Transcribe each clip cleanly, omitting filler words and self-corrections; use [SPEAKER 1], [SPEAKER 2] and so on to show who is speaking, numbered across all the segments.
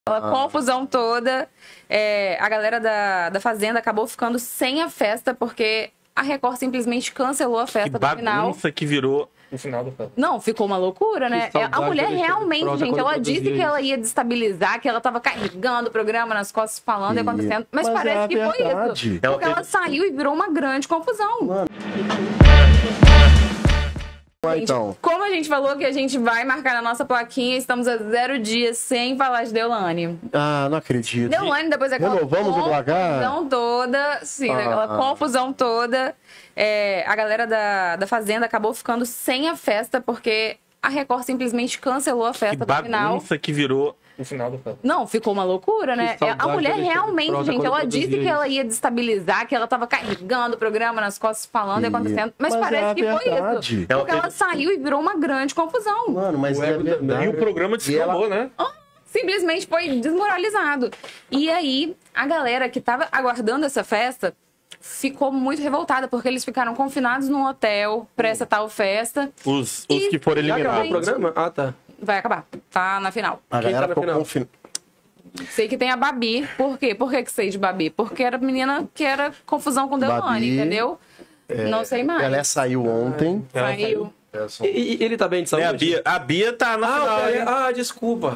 [SPEAKER 1] Aquela confusão toda, a galera da Fazenda acabou ficando sem a festa, porque a Record simplesmente cancelou a festa no final.
[SPEAKER 2] Bagunça que virou o final da festa.
[SPEAKER 1] Não, ficou uma loucura, né? A mulher realmente, gente, ela disse que ela ia destabilizar, que ela tava carregando o programa nas costas, falando e acontecendo, mas parece que foi isso. Porque ela saiu e virou uma grande confusão.
[SPEAKER 3] Mano.
[SPEAKER 1] Gente,
[SPEAKER 3] então,
[SPEAKER 1] como a gente falou que a gente vai marcar na nossa plaquinha, estamos a 0 dias sem falar de Deolane.
[SPEAKER 3] ah, não acredito.
[SPEAKER 1] Deolane, depois daquela
[SPEAKER 3] Renovamos o placar?
[SPEAKER 1] confusão toda, sim, daquela confusão toda, a galera da Fazenda acabou ficando sem a festa, porque a Record simplesmente cancelou a festa no final.
[SPEAKER 2] Bagunça que virou o final da festa.
[SPEAKER 1] Não, ficou uma loucura, né? A mulher realmente, gente, ela disse que ela ia destabilizar, que ela tava carregando o programa nas costas, falando e acontecendo, mas parece que foi isso. Porque ela saiu e virou uma grande confusão.
[SPEAKER 3] Mano, mas é verdade.
[SPEAKER 2] E o programa descambou, né?
[SPEAKER 1] Simplesmente foi desmoralizado. E aí, a galera que tava aguardando essa festa ficou muito revoltada, porque eles ficaram confinados num hotel pra essa tal festa.
[SPEAKER 2] Os que foram
[SPEAKER 4] Já acabou o
[SPEAKER 2] eliminados.
[SPEAKER 4] programa? Ah, tá.
[SPEAKER 1] Vai acabar. Tá na final.
[SPEAKER 3] A
[SPEAKER 4] Quem
[SPEAKER 3] galera
[SPEAKER 4] tá na
[SPEAKER 3] ficou
[SPEAKER 4] final?
[SPEAKER 3] confinada.
[SPEAKER 1] Sei que tem a Babi. Por quê? Por que sei de Babi? Porque era menina que era confusão com Deolane,
[SPEAKER 3] Babi,
[SPEAKER 1] entendeu? Não sei mais.
[SPEAKER 3] Ela saiu ontem.
[SPEAKER 1] Saiu.
[SPEAKER 4] E ele tá bem de
[SPEAKER 2] É,
[SPEAKER 4] saúde?
[SPEAKER 2] a Bia tá na final. hein?
[SPEAKER 4] Desculpa.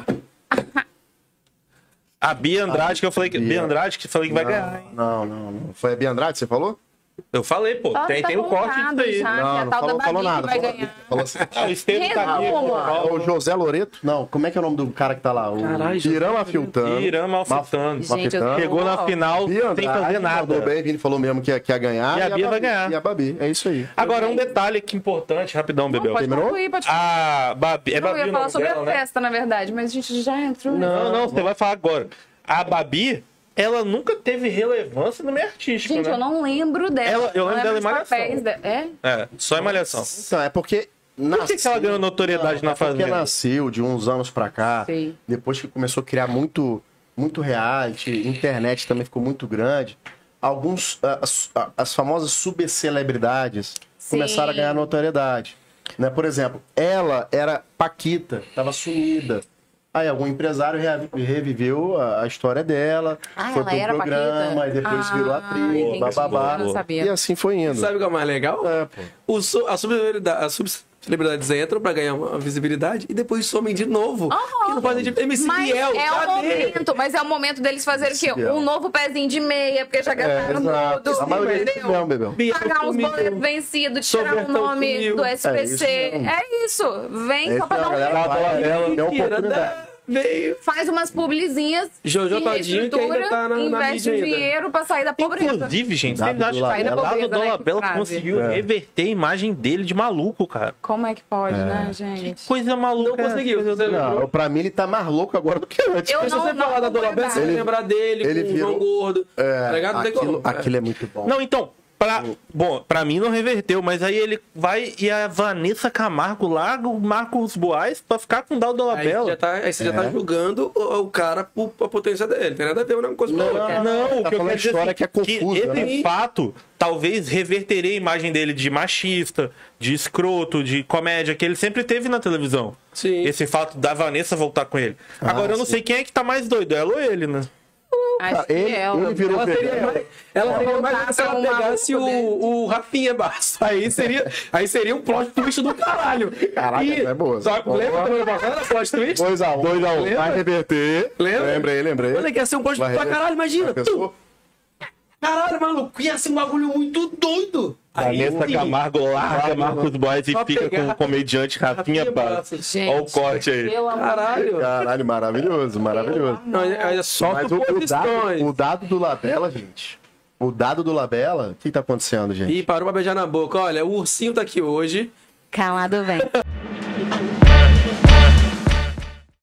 [SPEAKER 2] A Bia Andrade, que eu falei que. Bia Andrade, que falei que vai ganhar, hein?
[SPEAKER 3] Não. Foi a Bia Andrade, você falou?
[SPEAKER 2] Eu falei, pô. Tem o corte disso aí.
[SPEAKER 1] Já,
[SPEAKER 3] Não,
[SPEAKER 1] que a
[SPEAKER 3] não
[SPEAKER 1] tal
[SPEAKER 3] falou-
[SPEAKER 1] da
[SPEAKER 3] falou
[SPEAKER 1] Babi
[SPEAKER 3] nada,
[SPEAKER 1] que vai
[SPEAKER 3] falou-
[SPEAKER 1] ganhar.
[SPEAKER 3] Falou assim.
[SPEAKER 2] Ah, o Estevam tá aqui.
[SPEAKER 1] Resumo.
[SPEAKER 3] É o José Loreto? Não, como é que é o nome do cara que tá lá? O
[SPEAKER 4] Caralho,
[SPEAKER 3] Irã Afiltano.
[SPEAKER 2] Irã Malfitano.
[SPEAKER 1] Gente, eu-
[SPEAKER 2] Chegou na final
[SPEAKER 3] Bia
[SPEAKER 2] sem
[SPEAKER 3] Andrade,
[SPEAKER 2] fazer nada.
[SPEAKER 3] mandou bem, Vini falou mesmo que ia ganhar.
[SPEAKER 2] E a Bia vai
[SPEAKER 3] Babi-
[SPEAKER 2] ganhar.
[SPEAKER 3] E a Babi, é isso aí.
[SPEAKER 2] Agora, um detalhe aqui importante, rapidão, Bebel.
[SPEAKER 1] Pode concluir, pode concluir.
[SPEAKER 2] A Babi. É
[SPEAKER 1] Não, eu
[SPEAKER 2] Babi
[SPEAKER 1] ia
[SPEAKER 2] o
[SPEAKER 1] falar
[SPEAKER 2] nome
[SPEAKER 1] sobre
[SPEAKER 2] dela,
[SPEAKER 1] a
[SPEAKER 2] né?
[SPEAKER 1] festa, na verdade, mas a gente já entrou.
[SPEAKER 2] Não, você vai falar agora. A Babi, ela nunca teve relevância no meio artístico,
[SPEAKER 1] Gente,
[SPEAKER 2] né?
[SPEAKER 1] eu não lembro dela.
[SPEAKER 2] Eu lembro dela em
[SPEAKER 1] dos
[SPEAKER 2] Malhação.
[SPEAKER 1] papéis É?
[SPEAKER 2] É, só em Malhação.
[SPEAKER 3] Então, é porque...
[SPEAKER 2] Por que ela ganhou notoriedade na
[SPEAKER 3] Porque
[SPEAKER 2] Fazenda?
[SPEAKER 3] nasceu de uns anos pra cá,
[SPEAKER 1] Sei.
[SPEAKER 3] depois que começou a criar muito reality, internet também ficou muito grande, alguns, as famosas subcelebridades
[SPEAKER 1] Sim.
[SPEAKER 3] começaram a ganhar notoriedade. Né? Por exemplo, ela era Paquita, estava sumida. Aí algum empresário reviveu a história dela,
[SPEAKER 1] Ah,
[SPEAKER 3] foi
[SPEAKER 1] ela
[SPEAKER 3] pro
[SPEAKER 1] era
[SPEAKER 3] programa,
[SPEAKER 1] Paquita?
[SPEAKER 3] e depois virou atriz,
[SPEAKER 1] entendi.
[SPEAKER 3] bababá.
[SPEAKER 1] Eu não sabia.
[SPEAKER 3] E assim foi indo.
[SPEAKER 4] Sabe o que é o mais legal?
[SPEAKER 3] Pô.
[SPEAKER 4] As subcelebridades entram pra ganhar uma visibilidade e depois somem de novo. Porque não fazem de MC
[SPEAKER 1] Mas
[SPEAKER 4] Biel,
[SPEAKER 1] é o momento deles fazerem o quê?
[SPEAKER 3] Biel.
[SPEAKER 1] Um novo pezinho de meia, porque já gastaram tudo.
[SPEAKER 3] A maioria é isso
[SPEAKER 1] entendeu?
[SPEAKER 3] mesmo, Bebel.
[SPEAKER 1] Pagar uns boletos vencidos, tirar o
[SPEAKER 4] Sobertão
[SPEAKER 1] nome
[SPEAKER 4] sumiu.
[SPEAKER 1] do SPC.
[SPEAKER 3] É isso mesmo.
[SPEAKER 1] Vem só pra dar um
[SPEAKER 3] É oportunidade.
[SPEAKER 4] Veio.
[SPEAKER 1] faz umas publizinhas,
[SPEAKER 4] Jojo
[SPEAKER 1] se
[SPEAKER 4] Todinho, que ainda
[SPEAKER 1] reestrutura,
[SPEAKER 4] tá na
[SPEAKER 1] investe
[SPEAKER 4] mídia ainda.
[SPEAKER 1] dinheiro pra sair da pobreza.
[SPEAKER 2] Inclusive, gente,
[SPEAKER 3] Dado
[SPEAKER 2] vocês acham
[SPEAKER 3] do
[SPEAKER 2] que
[SPEAKER 1] Labella.
[SPEAKER 2] o Dado Dolabella
[SPEAKER 1] Frase.
[SPEAKER 2] conseguiu reverter a imagem dele de maluco, cara?
[SPEAKER 1] Como é que pode, né, gente?
[SPEAKER 2] Coisa maluca.
[SPEAKER 4] Não conseguiu. Você lembrou?
[SPEAKER 3] Não, pra mim ele tá mais louco agora do que antes.
[SPEAKER 1] Eu
[SPEAKER 4] Se você
[SPEAKER 1] não
[SPEAKER 4] falar da
[SPEAKER 1] vou
[SPEAKER 4] Dolabella, você vai
[SPEAKER 1] lembrar.
[SPEAKER 4] lembrar dele
[SPEAKER 3] ele
[SPEAKER 4] com o
[SPEAKER 3] virou-
[SPEAKER 4] João Gordo. Tá ligado? Não tem como.
[SPEAKER 3] Aquilo é muito bom.
[SPEAKER 2] Não, então, pra mim não reverteu, mas aí ele vai e a Vanessa Camargo larga o Marcos Boaz pra ficar com o Dado Dolabella.
[SPEAKER 4] Aí você já tá julgando o cara por a potência dele. Tem nada a ver uma coisa com a outra.
[SPEAKER 2] Não, o
[SPEAKER 3] Tá
[SPEAKER 2] que eu
[SPEAKER 3] falando
[SPEAKER 2] quero dizer
[SPEAKER 3] história
[SPEAKER 2] assim,
[SPEAKER 3] que é confusa,
[SPEAKER 2] esse
[SPEAKER 3] né?
[SPEAKER 2] fato talvez reverteria a imagem dele de machista, de escroto, de comédia, que ele sempre teve na televisão.
[SPEAKER 4] Sim.
[SPEAKER 2] Esse fato da Vanessa voltar com ele. Agora eu não
[SPEAKER 3] sim.
[SPEAKER 2] sei quem é que tá mais doido, ela ou ele, né?
[SPEAKER 1] Acho que
[SPEAKER 3] Ele virou
[SPEAKER 4] Ela seria mais se ela
[SPEAKER 1] um
[SPEAKER 4] pegasse o Rafinha Bastos. Aí seria um plot twist do caralho.
[SPEAKER 3] Caraca, é boa.
[SPEAKER 4] Só lembra do ano passado? Plot twist?
[SPEAKER 3] 2x1. 2x1.
[SPEAKER 4] Lembra?
[SPEAKER 3] Vai reverter.
[SPEAKER 4] Lembra?
[SPEAKER 3] Lembrei.
[SPEAKER 4] Olha que ia ser um plot twist pra caralho, imagina.
[SPEAKER 3] Pensou?
[SPEAKER 4] Caralho, maluco, ia ser um bagulho muito doido.
[SPEAKER 2] Vanessa Camargo larga Marcos Boaz e
[SPEAKER 4] Só
[SPEAKER 2] fica com
[SPEAKER 4] pegar
[SPEAKER 2] o comediante Rafinha Bastos.
[SPEAKER 1] Gente,
[SPEAKER 2] Olha o corte aí.
[SPEAKER 1] pelo amor de
[SPEAKER 4] Caralho.
[SPEAKER 3] Caralho, maravilhoso.
[SPEAKER 4] Não, é só
[SPEAKER 3] Mas o dado do Labella, gente. O dado do Labella, o que tá acontecendo, gente?
[SPEAKER 4] E parou pra beijar na boca. Olha, o ursinho tá aqui hoje.
[SPEAKER 1] Calado vem.